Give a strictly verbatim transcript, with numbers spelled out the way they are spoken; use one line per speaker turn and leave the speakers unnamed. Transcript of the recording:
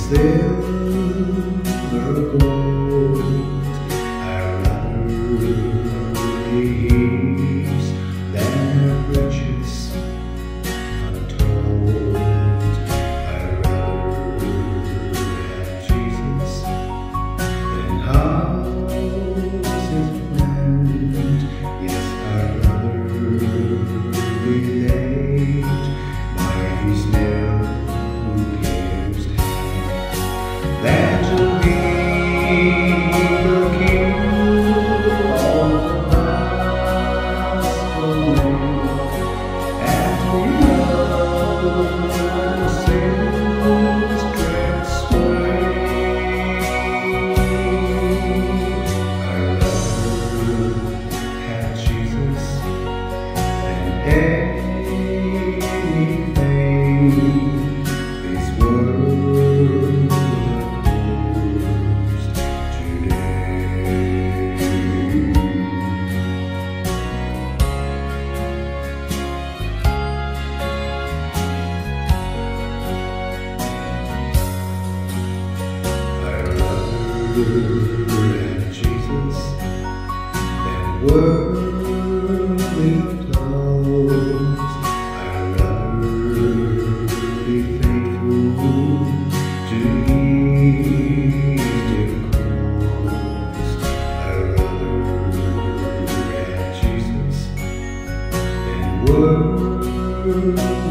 silver or gold. I'd rather these than riches untold. I'd rather have Jesus than houses and yes, I'd rather be laid by his nail-pierced hand than to be the king of the gospel and to love sin's dread sway. I'd rather have Jesus than anything this world holds today. I'd rather have Jesus than worldly applause. I'd rather be faithful to his dear cross. I'd rather have Jesus than worldly